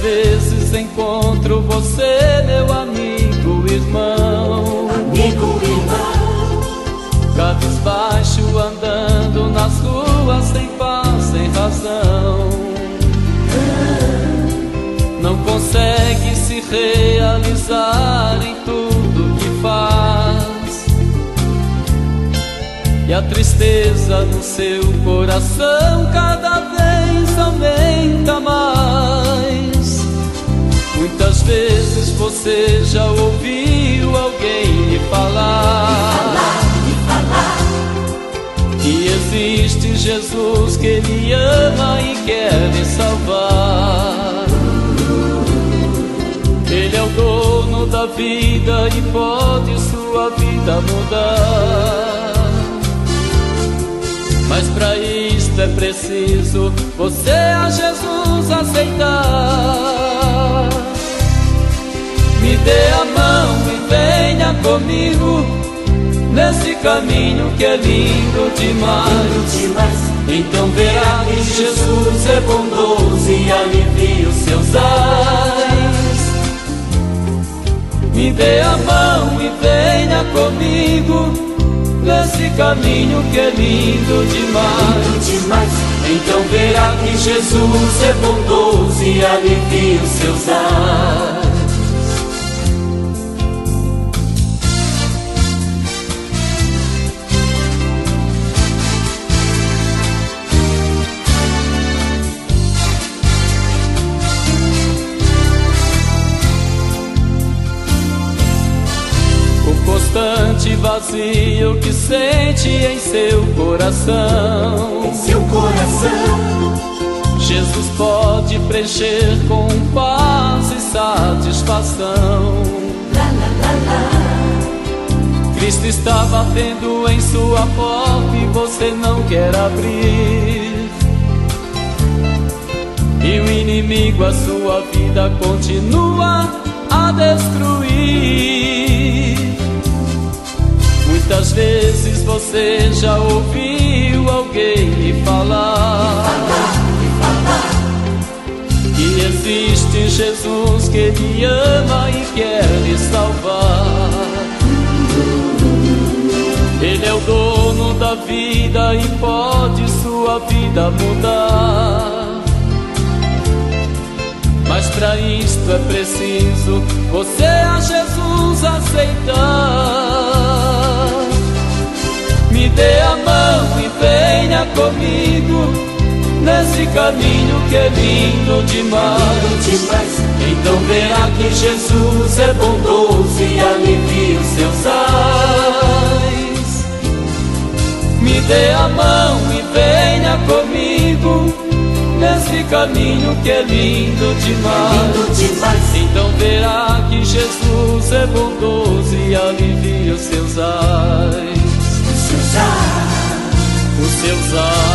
vezes encontro você, meu amigo, irmão. Amigo, irmão, cabisbaixo, andando nas ruas, sem paz, sem razão. Não consegue se realizar em tudo que faz, e a tristeza no seu coração cada vez aumenta mais. Muitas vezes você já ouviu alguém lhe falar que existe Jesus, que Ele ama e quer lhe salvar. Ele é o dono da vida e pode sua vida mudar. Mas para isto é preciso você a Jesus aceitar. Me dê a mão e venha comigo nesse caminho que é lindo demais. Então verá que Jesus é bondoso e alivia os seus ais. Me dê a mão e venha comigo nesse caminho que é lindo demais. Então verá que Jesus é bondoso e alivia os seus ais. Constante vazio que sente em seu coração. em seu coração, Jesus pode preencher com paz e satisfação. Cristo está batendo em sua porta e você não quer abrir, e o inimigo a sua vida continua a destruir. Muitas vezes você já ouviu alguém lhe falar que existe Jesus, que Ele ama e quer lhe salvar. Ele é o dono da vida e pode sua vida mudar. Mas para isto é preciso você a Jesus aceitar. Me dê a mão e venha comigo nesse caminho que é lindo demais. Então verá que Jesus é bondoso e alivia os seus ais. Me dê a mão e venha comigo nesse caminho que é lindo demais. Então verá que Jesus é bondoso e alivia os seus ais. Os seus ais.